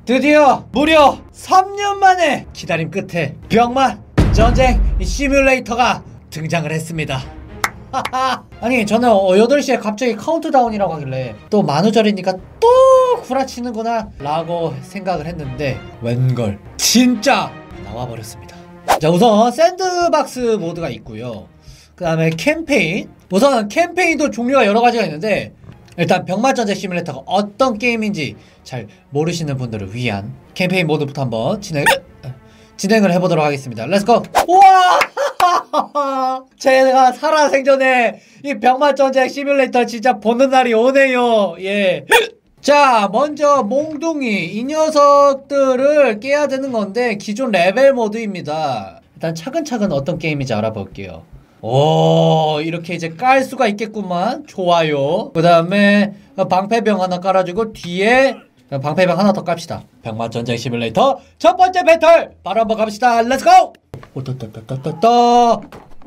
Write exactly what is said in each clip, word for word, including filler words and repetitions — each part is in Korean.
드디어 무려 삼 년 만에 기다림 끝에 병맛 전쟁 시뮬레이터가 등장을 했습니다. 아니 저는 어, 여덟 시에 갑자기 카운트다운이라고 하길래 또 만우절이니까 또 구라치는구나 라고 생각을 했는데 웬걸 진짜 나와버렸습니다. 자, 우선 샌드박스 모드가 있고요. 그 다음에 캠페인. 우선 캠페인도 종류가 여러가지가 있는데 일단 병맛전쟁 시뮬레이터가 어떤 게임인지 잘 모르시는 분들을 위한 캠페인 모드부터 한번 진행, 진행을 해보도록 하겠습니다. 렛츠고! 우와! 제가 살아생전에 이 병맛전쟁 시뮬레이터 진짜 보는 날이 오네요. 예. 자, 먼저 몽둥이 이 녀석들을 깨야 되는 건데 기존 레벨 모드입니다. 일단 차근차근 어떤 게임인지 알아볼게요. 오, 이렇게 이제 깔 수가 있겠구만. 좋아요. 그 다음에 방패병 하나 깔아주고 뒤에 방패병 하나 더 깝시다. 병맛전쟁 시뮬레이터 첫 번째 배틀 바로 한번 갑시다. 렛츠고! 오따따따따따.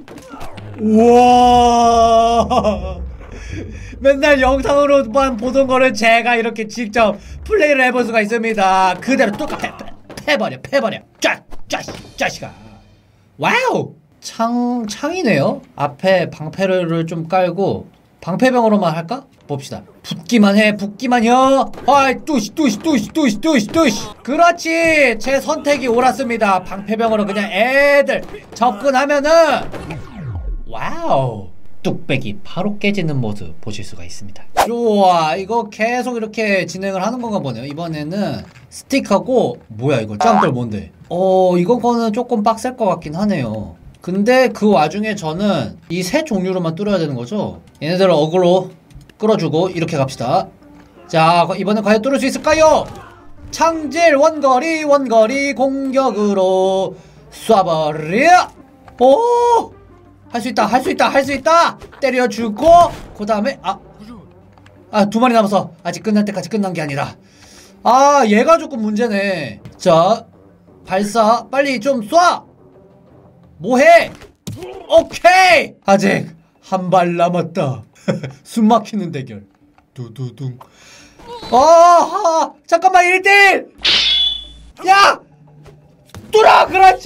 우와. 맨날 영상으로만 보던 거를 제가 이렇게 직접 플레이를 해볼 수가 있습니다. 그대로 뚝 패, 패, 패버려 패버려 쫙! 쫙! 쫙시가 와우! 창, 창이네요? 앞에 방패를 좀 깔고 방패병으로만 할까? 봅시다. 붙기만 해, 붙기만요. 아이, 뚜시, 뚜시, 뚜시, 뚜시, 뚜시, 뚜시. 그렇지! 제 선택이 옳았습니다. 방패병으로 그냥 애들 접근하면은 와우! 뚝배기 바로 깨지는 모습 보실 수가 있습니다. 좋아, 이거 계속 이렇게 진행을 하는 건가 보네요. 이번에는 스틱하고 뭐야 이거 짱돌 뭔데? 어, 이거는 조금 빡셀 것 같긴 하네요. 근데 그 와중에 저는 이 세 종류로만 뚫어야 되는 거죠? 얘네들을 어그로 끌어주고 이렇게 갑시다. 자, 이번엔 과연 뚫을 수 있을까요? 창질 원거리 원거리 공격으로 쏴버려. 오! 할 수 있다, 할 수 있다, 할 수 있다! 때려주고, 그 다음에, 아, 아, 두 마리 남아서 아직 끝날 때까지 끝난 게 아니라. 아, 얘가 조금 문제네. 자, 발사, 빨리 좀 쏴! 뭐해? 오케이! 아직 한 발 남았다. 숨 막히는 대결. 두두둥. 아, 잠깐만, 일 대 일! 야! 뚫어! 그렇지!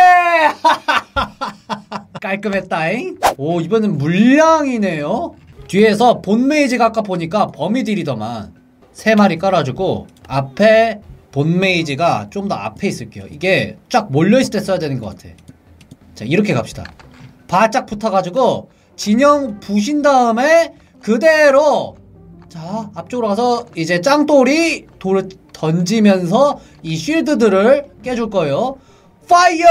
깔끔했다잉. 오, 이번엔 물량이네요. 뒤에서 본메이지가 아까 보니까 범위딜이더만 세 마리 깔아주고 앞에 본메이지가 좀 더 앞에 있을게요. 이게 쫙 몰려있을 때 써야 되는 것 같아. 자, 이렇게 갑시다. 바짝 붙어가지고 진영 부신 다음에 그대로 자, 앞쪽으로 가서 이제 짱돌이 돌을 던지면서 이 쉴드들을 깨줄 거예요. 파이어!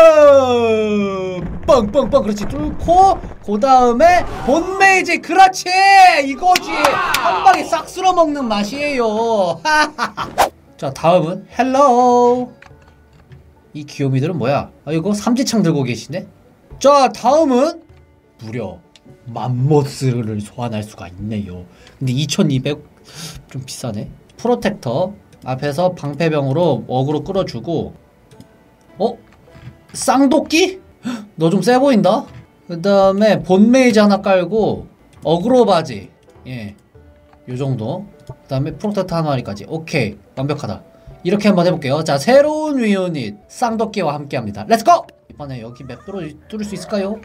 빵빵빵. 그렇지. 뚫고 그 다음에 본메이지. 그렇지! 이거지! 한 방에 싹 쓸어먹는 맛이에요. 자, 다음은 헬로우. 이 귀요미들은 뭐야? 아, 이거 삼지창 들고 계시네? 자, 다음은 무려 맘모스를 소환할 수가 있네요. 근데 이천이백 좀 비싸네. 프로텍터 앞에서 방패병으로 어그로 끌어주고 어? 쌍도끼? 너 좀 세 보인다? 그 다음에 본메이지 하나 깔고 어그로 바지 예, 요정도. 그 다음에 프로텍터 한 마리까지. 오케이, 완벽하다. 이렇게 한번 해볼게요. 자, 새로운 유닛 쌍도끼와 함께합니다. 렛츠고! 이번에 여기 맵 뚫을, 뚫을 수 있을까요?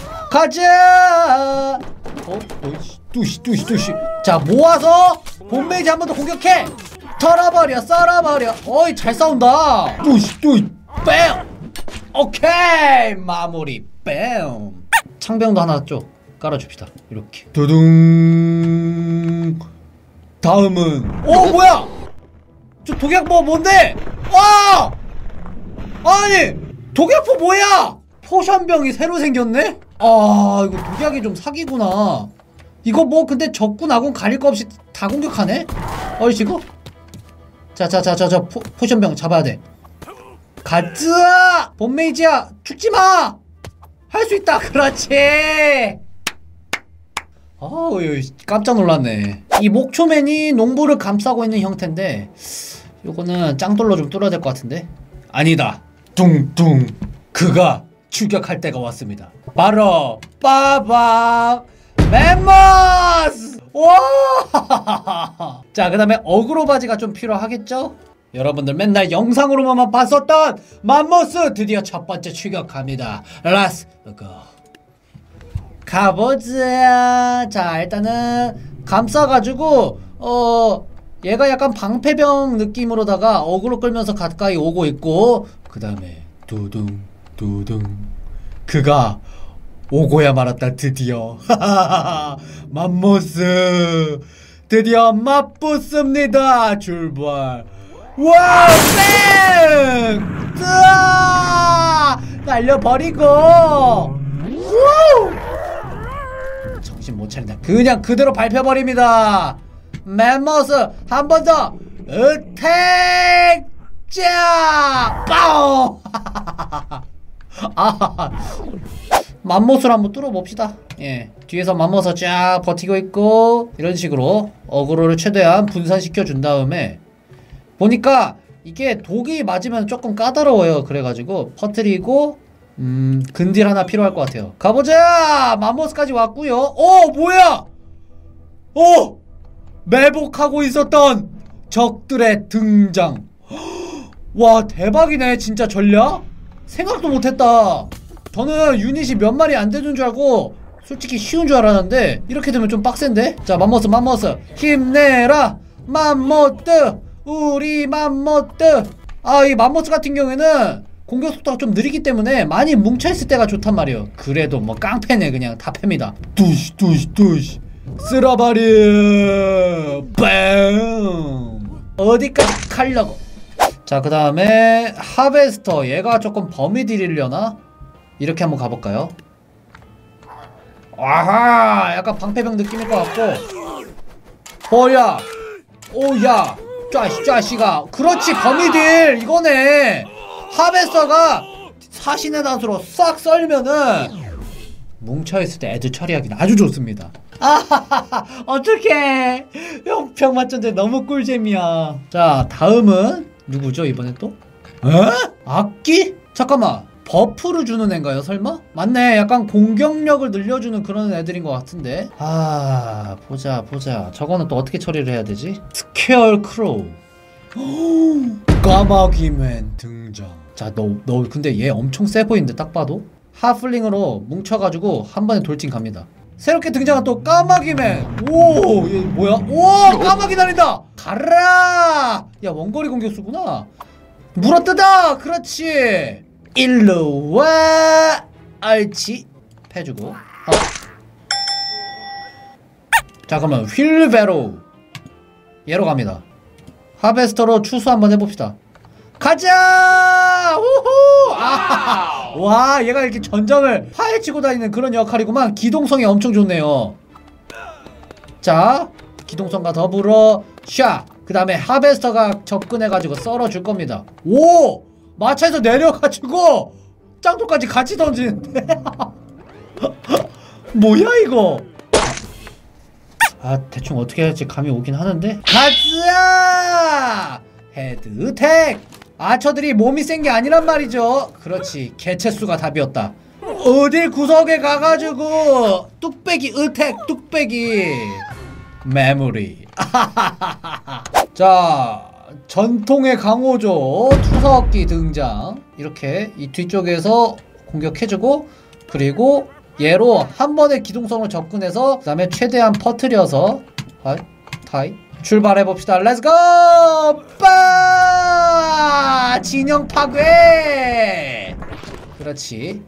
가자! 어? 어이씨, 뚜시 뚜시 뚜시. 자, 모아서 본메이지 한 번 더 공격해! 털어버려, 썰어버려. 어이, 잘 싸운다. 뚜시 뚜시 뺨! 오케이! 마무리 뺨! 창병도 하나 쪽 깔아줍시다. 이렇게 두둥. 다음은 어, 뭐야! 저 독약포 뭔데? 와! 아니! 독약포 뭐야! 포션병이 새로 생겼네? 아, 이거 독약이 좀 사기구나. 이거 뭐 근데 적군 아군 가릴 거 없이 다 공격하네? 어이씨고? 자자자자자 포션병 잡아야 돼. 가즈아! 본메이지야! 죽지마! 할 수 있다! 그렇지! 어우, 깜짝 놀랐네. 이 목초맨이 농부를 감싸고 있는 형태인데 요거는 짱돌로 좀 뚫어야 될 것 같은데? 아니다. 둥둥. 그가 추격할 때가 왔습니다. 바로 빠밤 멤버스! 와! 자, 그 다음에 어그로 바지가 좀 필요하겠죠? 여러분들 맨날 영상으로만 봤었던 맘모스 드디어 첫 번째 출격합니다. 렛츠 고. 가보자. 자, 일단은 감싸가지고 어 얘가 약간 방패병 느낌으로다가 어그로 끌면서 가까이 오고 있고, 그 다음에 두둥 두둥 그가 오고야 말았다. 드디어 맘모스 드디어 맛보습니다. 출발. 와! 뺑! 뜨아! 날려버리고! 우! 정신 못 차린다. 그냥 그대로 밟혀버립니다. 맘모스 한 번 더! 으택! 짜! 빠오! 아, 맘모스를 한번 뚫어봅시다. 예, 뒤에서 맘모스 쫙 버티고 있고, 이런 식으로 어그로를 최대한 분산시켜 준 다음에, 보니까 이게 독이 맞으면 조금 까다로워요. 그래가지고 퍼뜨리고 음 근딜 하나 필요할 것 같아요. 가보자. 맘모스까지 왔구요. 어 뭐야, 어 매복하고 있었던 적들의 등장. 와 대박이네 진짜. 전략 생각도 못했다. 저는 유닛이 몇 마리 안 되는 줄 알고 솔직히 쉬운 줄 알았는데 이렇게 되면 좀 빡센데. 자, 맘모스 맘모스 힘내라 맘모스. 우리 맘모스. 아, 이 맘모스 같은 경우에는 공격 속도가 좀 느리기 때문에 많이 뭉쳐있을 때가 좋단 말이에요. 그래도 뭐 깡패네. 그냥 다 팹니다. 뚜시 뚜시 뚜시 쓸어버려. 빵. 어디까지 가려고. 자, 그 다음에 하베스터. 얘가 조금 범위딜이려나? 이렇게 한번 가볼까요? 아하, 약간 방패병 느낌일 것 같고. 뭐야, 오야 짜시 짜시가. 그렇지, 거미딜 이거네. 하베스터가 사신의 낫으로 싹 썰면은 뭉쳐있을 때 애들 처리하기는 아주 좋습니다. 아하하하, 어떡해. 병맞전데 너무 꿀잼이야. 자, 다음은 누구죠 이번엔 또? 에? 악기? 잠깐만, 버프를 주는 애인가요 설마? 맞네, 약간 공격력을 늘려주는 그런 애들인 것 같은데. 아, 보자 보자. 저거는 또 어떻게 처리를 해야 되지? 스퀘어 크로우. 까마귀맨 등장. 자, 너, 너 근데 얘 엄청 세 보이는데 딱 봐도? 하플링으로 뭉쳐가지고 한 번에 돌진 갑니다. 새롭게 등장한 또 까마귀맨. 오, 얘 뭐야? 오, 까마귀 날린다. 가라. 야, 원거리 공격수구나. 물어뜯어. 그렇지. 일로와. 옳지. 패주고. 어. 잠깐만, 휠베로. 얘로 갑니다. 하베스터로 추수 한번 해봅시다. 가자! 우후! 아, 와, 얘가 이렇게 전장을 파헤치고 다니는 그런 역할이구만. 기동성이 엄청 좋네요. 자, 기동성과 더불어 샤! 그 다음에 하베스터가 접근해가지고 썰어줄 겁니다. 오! 마차에서 내려가지고 짱돌까지 같이 던지는데? 뭐야 이거? 아, 대충 어떻게 할지 감이 오긴 하는데. 가자! 헤드 택! 아처들이 몸이 센 게 아니란 말이죠. 그렇지, 개체수가 답이었다. 어딜 구석에 가가지고 뚝배기 으택 뚝배기 메모리. 자, 전통의 강호조 투석기 등장. 이렇게 이 뒤쪽에서 공격해주고, 그리고 얘로 한 번에 기동성을 접근해서 그 다음에 최대한 퍼트려서 하이 타이 출발해봅시다. 렛츠고! 빠! 진영 파괴! 그렇지.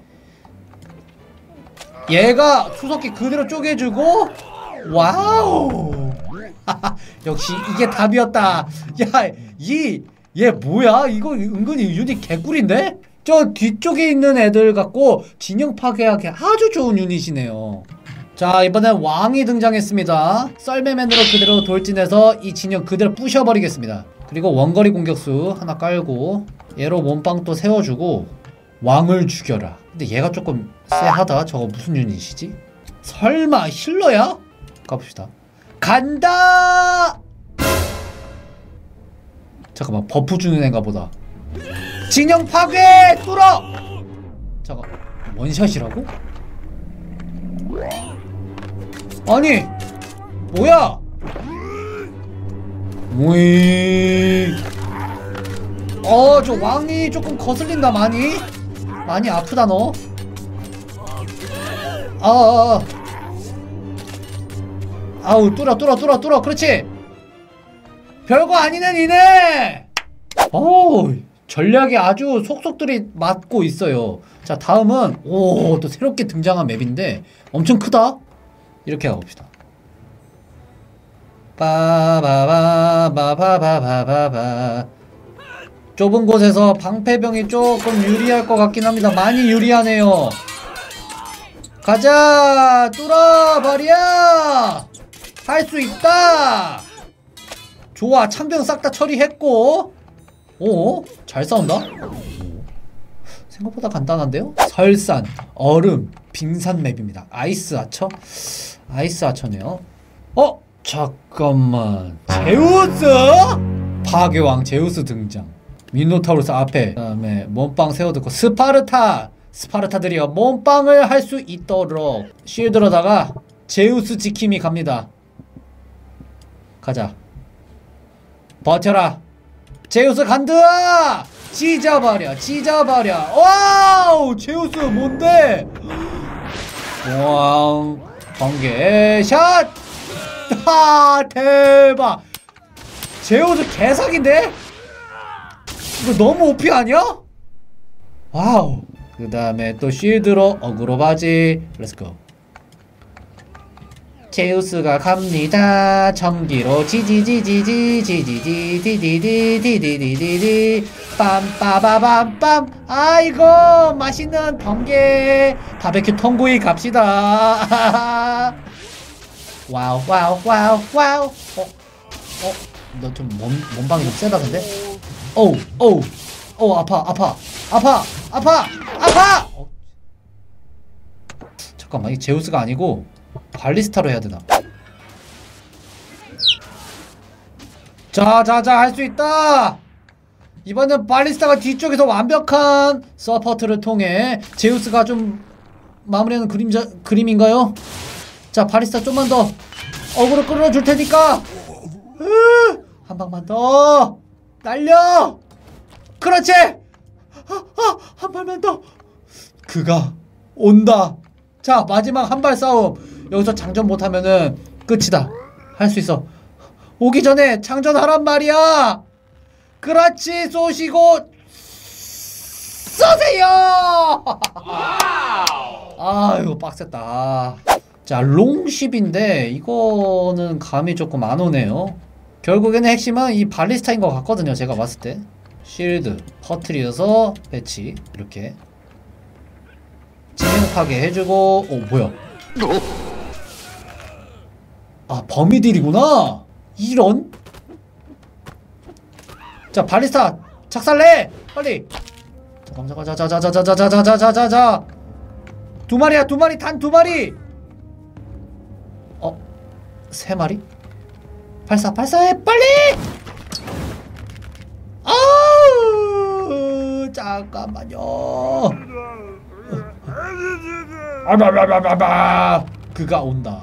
얘가 투석기 그대로 쪼개주고, 와우! 역시 이게 답이었다. 야, 이, 얘 뭐야? 이거 은근히 유닛 개꿀인데? 저 뒤쪽에 있는 애들 갖고 진영 파괴하기 아주 좋은 유닛이네요. 자, 이번엔 왕이 등장했습니다. 썰매맨으로 그대로 돌진해서 이 진영 그대로 부셔버리겠습니다. 그리고 원거리 공격수 하나 깔고 얘로 몸빵 또 세워주고 왕을 죽여라. 근데 얘가 조금 쎄하다. 저거 무슨 유닛이지? 설마 힐러야? 가봅시다. 간다! 잠깐만, 버프 주는 애인가 보다. 진영 파괴! 뚫어! 잠깐, 원샷이라고? 아니, 뭐야? 오잉. 어, 저 왕이 조금 거슬린다. 많이 많이 아프다 너. 아, 아, 아. 아우 뚫어 뚫어 뚫어 뚫어. 그렇지. 별거 아니네 니네. 어우 전략이 아주 속속들이 맞고 있어요. 자 다음은 오 또 새롭게 등장한 맵인데 엄청 크다. 이렇게 가봅시다. 빠바바바바바바바. 좁은 곳에서 방패병이 조금 유리할 것 같긴 합니다. 많이 유리하네요. 가자 뚫어버려. 할 수 있다. 좋아 창병 싹 다 처리했고. 오 잘 싸운다. 생각보다 간단한데요? 설산, 얼음, 빙산 맵입니다. 아이스 아처? 아이스 아처네요. 어? 잠깐만. 제우스? 파괴왕 제우스 등장. 미노타우루스 앞에. 그 다음에 몸빵 세워두고 스파르타! 스파르타들이여 몸빵을 할 수 있도록 쉴드로다가 제우스 지킴이 갑니다. 가자. 버텨라. 제우스 간다! 찢어버려 찢어버려. 와우 제우스 뭔데? 왕 번개 샷! 하 대박. 제우스 개사기인데? 이거 너무 오피 아니야? 와우. 그 다음에 또 쉴드로 어그로 바지. 렛츠고. 제우스가 갑니다. 전기로 지지지지지 지지지지지지지지지지지 빰빠바밤빰. 아이고 맛있는 번개 바베큐 통구이 갑시다. 와우 와우 와우 와우. 어? 어? 너 좀 몸, 몸방이 좀 세다 근데? 어우 어우 어우 아파 아파 아파 아파 아파. 어? 잠깐만 이 제우스가 아니고 발리스타로 해야 되나? 자자자 할 수 있다. 이번엔 발리스타가 뒤쪽에서 완벽한 서포트를 통해 제우스가 좀 마무리하는 그림자 그림인가요? 자 발리스타 좀만 더 어그로 끌어줄 테니까 한 방만 더 날려. 그렇지. 한 발만 더. 그가 온다. 자 마지막 한 발 싸움. 여기서 장전 못하면은 끝이다. 할 수 있어. 오기 전에 장전하란 말이야. 그렇지 쏘시고 쏘세요. 아이고 빡셌다. 자 롱십인데 이거는 감이 조금 안 오네요. 결국에는 핵심은 이 발리스타인 것 같거든요 제가 봤을 때. 쉴드 퍼트리어서 배치 이렇게 진행 파괴해주고. 오 뭐야? 아 범위딜이구나. 이런. 자 발리스타 작살내 빨리. 잠깐 잠깐 자자자자자자자자자자자자 두 마리야 두 마리 단 두 마리. 어? 세 마리? 발사 발사해 빨리. 아우 잠깐만요. 아바바바바바. 그가 온다.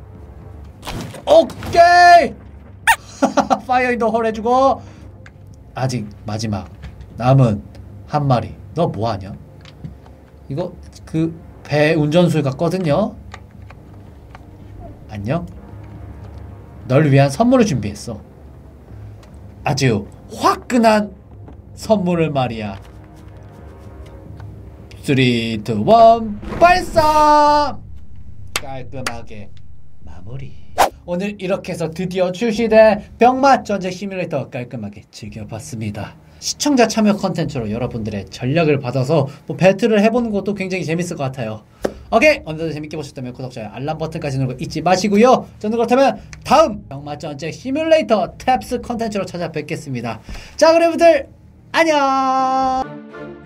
오케이. 파이어 인더 홀 해주고. 아직 마지막 남은 한 마리. 너 뭐하냐? 이거 그 배 운전술 같거든요. 안녕. 널 위한 선물을 준비했어. 아주 화끈한 선물을 말이야. 삼, 이, 일 발사! 깔끔하게 마무리. 오늘 이렇게 해서 드디어 출시된 병맛 전쟁 시뮬레이터 깔끔하게 즐겨봤습니다. 시청자 참여 컨텐츠로 여러분들의 전략을 받아서 뭐 배틀을 해보는 것도 굉장히 재밌을 것 같아요. 오케이! 오늘도 재밌게 보셨다면 구독, 좋아요, 알람 버튼까지 누르고 잊지 마시고요. 저는 그렇다면 다음 병맛 전쟁 시뮬레이터 탭스 컨텐츠로 찾아뵙겠습니다. 자 그럼 여러분들 안녕!